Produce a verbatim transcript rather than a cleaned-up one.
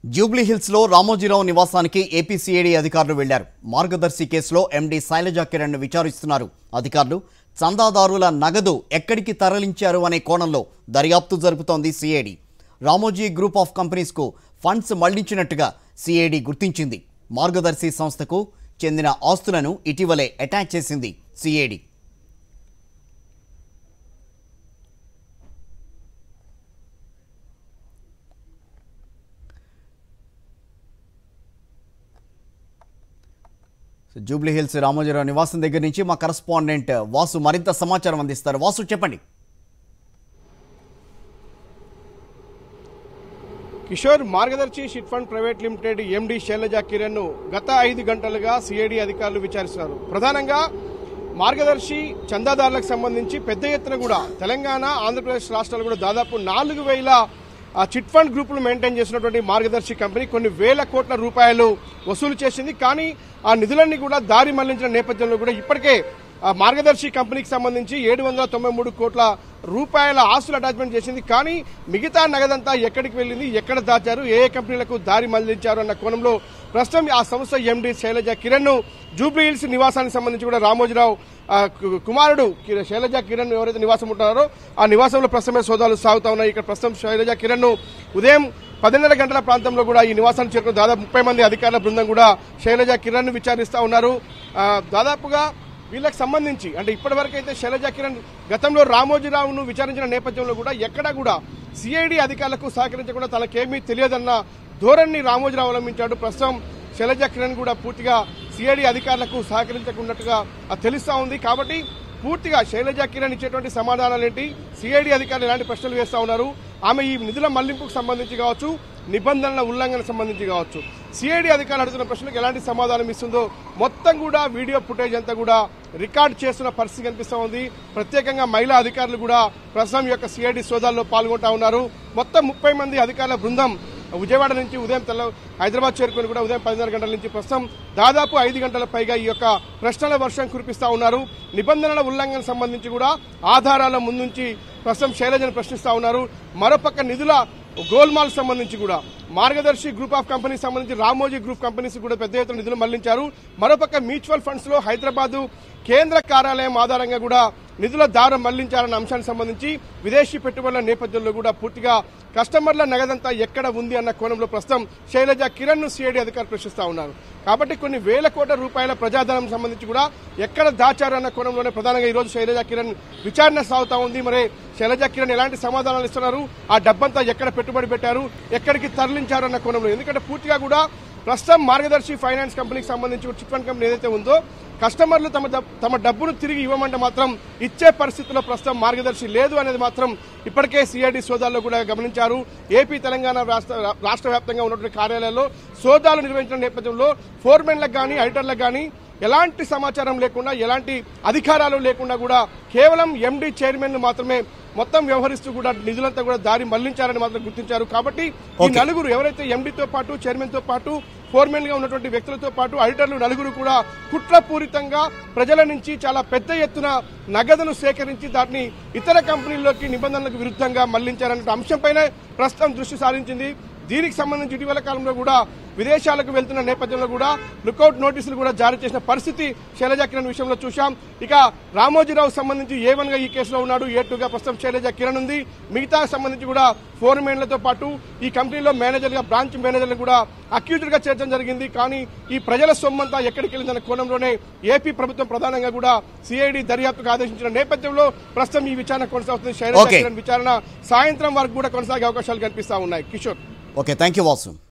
Jubilee hills లో రామోజీరావు నివాసానికి AP CID అధికారులు వెళ్లారు. మార్గదర్శి కేసులో ఎండీ శైలజా కిరణ్ ను విచారిస్తున్నారు అధికారులు. చందాదారుల నగదు ఎక్కడికి తరలించారు అనే కోణంలో దర్యాప్తు జరుపుతోంది CID. Ramoji group of companies కు ఫండ్స్ మళ్లించినట్టుగా సిఐడి గుర్తించింది. మార్గదర్శి సంస్థకు చెందిన ఆస్తులను ఇటీవలే అటాచ్ చేసింది సిఐడి. జూబ్లీ హిల్స్ రామోజీరావు నివాసం దగ్గర నుంచి మా కరెస్పాండెంట్ వాసు మరింత సమాచారం అందిస్తారు. వాసు, చెప్పండి. Kishore, Margadarsi chit fund private limited MD Sailaja Kiran ను గత ఐదు గంటలుగా సిఐడి అధికారులు విచారిస్తున్నారు. ప్రధానంగా మార్గదర్శి చందాదారులకు సంబంధించి పెద్ద ఎత్తున కూడా తెలంగాణ, ఆంధ్రప్రదేశ్ రాష్ట్రాలు కూడా దాదాపు నాలుగు వేల ఆ చిట్ ఫండ్ గ్రూపులు మెయింటైన్ చేసినటువంటి మార్గదర్శి కంపెనీ కొన్ని వేల కోట్ల రూపాయలు వసూలు చేసింది. కానీ ఆ నిధులన్నీ కూడా దారి మళ్లించిన నేపథ్యంలో కూడా ఇప్పటికే మార్గదర్శి కంపెనీకి సంబంధించి ఏడు వందల తొంభై మూడు కోట్ల రూపాయల ఆస్తులు అటాచ్మెంట్ చేసింది. కానీ మిగతా నగదంతా ఎక్కడికి వెళ్ళింది, ఎక్కడ దాచారు, ఏ ఏ కంపెనీలకు దారి మళ్లించారు అన్న కోణంలో ప్రస్తుతం ఆ సంస్థ ఎండీ శైలజా కిరణ్ ను జూబ్లీ హిల్స్ నివాసానికి సంబంధించి కూడా రామోజీరావు కుమారుడు శైలజా కిరణ్ ఎవరైతే నివాసం ఉంటున్నారో ఆ నివాసంలో ప్రస్తుతమే సోదాలు సాగుతా ఉన్నాయి. ఇక్కడ ప్రస్తుతం శైలజా కిరణ్ ను ఉదయం పదిన్నర గంటల ప్రాంతంలో కూడా ఈ నివాసానికి చేరుకున్న దాదాపు ముప్పై మంది అధికారుల బృందం కూడా శైలజా కిరణ్ ను విచారిస్తా ఉన్నారు. దాదాపుగా వీళ్ళకి సంబంధించి అంటే ఇప్పటి వరకు అయితే శైలజా కిరణ్ గతంలో రామోజీరావును విచారించిన నేపథ్యంలో కూడా ఎక్కడా కూడా సిఐడి అధికారులకు సహకరించకుండా తనకేమీ తెలియదన్న ధోరణిని రామోజీరావు అవలంబించాడు. ప్రస్తుతం శైలజా కిరణ్ కూడా పూర్తిగా సిఐడి అధికారులకు సహకరించకున్నట్టుగా తెలుస్తా ఉంది. కాబట్టి పూర్తిగా శైలజా కిరణ్ ఇచ్చేటువంటి సమాధానాలు ఏంటి, సిఐడి అధికారులు ఎలాంటి ప్రశ్నలు వేస్తా ఉన్నారు, ఆమె ఈ నిధుల మళ్లింపుకు సంబంధించి కావచ్చు, నిబంధనల ఉల్లంఘన సంబంధించి కావచ్చు, సిఐడి అధికారులు అడుగుతున్న ప్రశ్నలకు ఎలాంటి సమాధానం ఇస్తుందో మొత్తం కూడా వీడియో ఫుటేజ్ అంతా కూడా రికార్డ్ చేస్తున్న పరిస్థితి కనిపిస్తూ ఉంది. ప్రత్యేకంగా మహిళా అధికారులు కూడా ప్రస్తుతం యొక్క సిఐడి సోదాల్లో పాల్గొంటా ఉన్నారు. మొత్తం ముప్పై మంది అధికారుల బృందం విజయవాడ నుంచి ఉదయం తెల్ల హైదరాబాద్ చేరుకుని కూడా ఉదయం పదిన్నర గంటల నుంచి ప్రస్తుతం దాదాపు ఐదు గంటల పైగా ఈ యొక్క ప్రశ్నల వర్షం కురిపిస్తా ఉన్నారు. నిబంధనల ఉల్లంఘన సంబంధించి కూడా ఆధారాల ముందుంచి ప్రస్తుతం శైలజను ప్రశ్నిస్తా ఉన్నారు. మరోపక్క నిధుల గోల్మాల్ సంబంధించి కూడా మార్గదర్శి గ్రూప్ ఆఫ్ కంపెనీస్ సంబంధించి రామోజీ గ్రూప్ కంపెనీస్ కూడా పెద్ద ఎత్తున నిధులు మళ్లించారు. మరోపక్క మ్యూచువల్ ఫండ్స్ లో హైదరాబాద్ కేంద్ర కార్యాలయం ఆధారంగా కూడా నిధుల దారం మళ్లించారన్న అంశానికి సంబంధించి విదేశీ పెట్టుబడుల నేపథ్యంలో కూడా పూర్తిగా కస్టమర్ల నగదంతా ఎక్కడ ఉంది అన్న కోణంలో ప్రస్తుతం శైలజా కిరణ్ ను సిఐడి అధికారులు ప్రశ్నిస్తా ఉన్నారు. కాబట్టి కొన్ని వేల కోట్ల రూపాయల ప్రజాధనం సంబంధించి కూడా ఎక్కడ దాచారు అన్న కోణంలోనే ప్రధానంగా ఈ రోజు శైలజా కిరణ్ విచారణ సాగుతా ఉంది. మరి శైలజా కిరణ్ ఎలాంటి సమాధానాలు ఇస్తున్నారు, ఆ డబ్బంతా ఎక్కడ పెట్టుబడి పెట్టారు, ఎక్కడికి తరలించారు అన్న కోణంలో. ఎందుకంటే పూర్తిగా కూడా ప్రస్తుతం మార్గదర్శి ఫైనాన్స్ కంపెనీకి సంబంధించి చిట్ ఫండ్ కంపెనీ ఏదైతే ఉందో కస్టమర్లు తమ తమ డబ్బును తిరిగి ఇవ్వమంటే మాత్రం ఇచ్చే పరిస్థితుల్లో ప్రస్తుతం మార్గదర్శి లేదు అనేది మాత్రం ఇప్పటికే సిఐడి సోదాల్లో కూడా గమనించారు. ఏపీ, తెలంగాణ రాష్ట్ర రాష్ట్ర వ్యాప్తంగా ఉన్నటువంటి కార్యాలయాల్లో సోదాలు నిర్వహించిన నేపథ్యంలో ఫోర్మెన్లకు కానీ ఐటర్లకు కానీ ఎలాంటి సమాచారం లేకుండా, ఎలాంటి అధికారాలు లేకుండా కూడా కేవలం ఎండీ చైర్మన్ మాత్రమే మొత్తం వ్యవహరిస్తూ కూడా నిధులంతా కూడా దారి మళ్లించారని మాత్రం గుర్తించారు. కాబట్టి ఈ నలుగురు ఎవరైతే ఎండీతో పాటు, చైర్మన్ తో పాటు, ఫోర్మెన్ గా ఉన్నటువంటి వ్యక్తులతో పాటు ఆడిటర్లు నలుగురు కూడా కుట్రపూరితంగా ప్రజల నుంచి చాలా పెద్ద ఎత్తున నగదును సేకరించి దాన్ని ఇతర కంపెనీల్లోకి నిబంధనలకు విరుద్ధంగా మళ్లించారనే అంశంపైన ప్రస్తుతం దృష్టి సారించింది. దీనికి సంబంధించి ఇటీవల కాలంలో కూడా విదేశాలకు వెళ్తున్న నేపథ్యంలో కూడా లుకౌట్ నోటీసులు కూడా జారీ చేసిన పరిస్థితి శైలజా కిరణ్ విషయంలో చూశాం. ఇక రామోజీరావు సంబంధించి ఏ వన్ గా ఈ కేసులో ఉన్నాడు, ఏ టూ గా ప్రస్తుతం శైలజా కిరణ్ ఉంది. మిగతా సంబంధించి కూడా ఫోర్మెన్లతో పాటు ఈ కంపెనీలో మేనేజర్ గా, బ్రాంచ్ మేనేజర్లు కూడా అక్యూజ్డ్ గా చేర్చడం జరిగింది. కానీ ఈ ప్రజల సొమ్మంతా ఎక్కడికి వెళ్ళిందన్న కోణంలోనే ఏపీ ప్రభుత్వం ప్రధానంగా కూడా సిఐడి దర్యాప్తుకు ఆదేశించిన నేపథ్యంలో ప్రస్తుతం ఈ విచారణ కొనసాగుతుంది. శైలజా కిరణ్ విచారణ సాయంత్రం వరకు కూడా కొనసాగే అవకాశాలు కనిపిస్తా ఉన్నాయి. Kishore, okay, thank you Vasu.